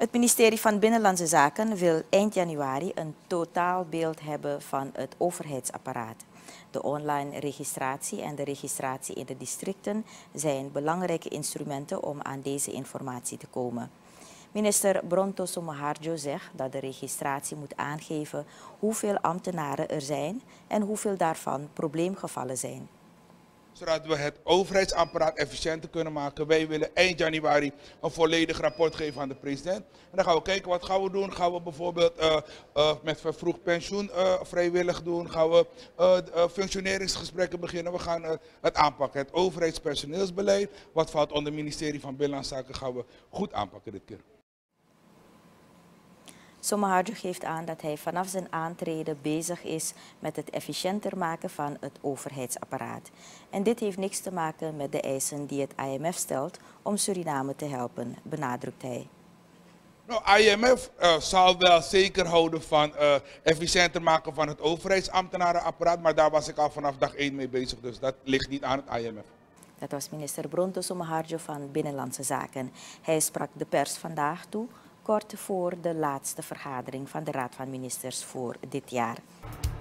Het ministerie van Binnenlandse Zaken wil eind januari een totaalbeeld hebben van het overheidsapparaat. De online registratie en de registratie in de districten zijn belangrijke instrumenten om aan deze informatie te komen. Minister Bronto Somoharjo zegt dat de registratie moet aangeven hoeveel ambtenaren er zijn en hoeveel daarvan probleemgevallen zijn. Zodat we het overheidsapparaat efficiënter kunnen maken. Wij willen eind januari een volledig rapport geven aan de president. En dan gaan we kijken wat gaan we doen. Gaan we bijvoorbeeld met vervroegd pensioen vrijwillig doen. Gaan we functioneringsgesprekken beginnen. We gaan het aanpakken. Het overheidspersoneelsbeleid, wat valt onder het ministerie van Binnenlandse Zaken, gaan we goed aanpakken dit keer. Somoharjo geeft aan dat hij vanaf zijn aantreden bezig is met het efficiënter maken van het overheidsapparaat. En dit heeft niks te maken met de eisen die het IMF stelt om Suriname te helpen, benadrukt hij. Nou, IMF zal wel zeker houden van efficiënter maken van het overheidsambtenarenapparaat, maar daar was ik al vanaf dag 1 mee bezig, dus dat ligt niet aan het IMF. Dat was minister Bronto Somoharjo van Binnenlandse Zaken. Hij sprak de pers vandaag toe, kort voor de laatste vergadering van de Raad van Ministers voor dit jaar.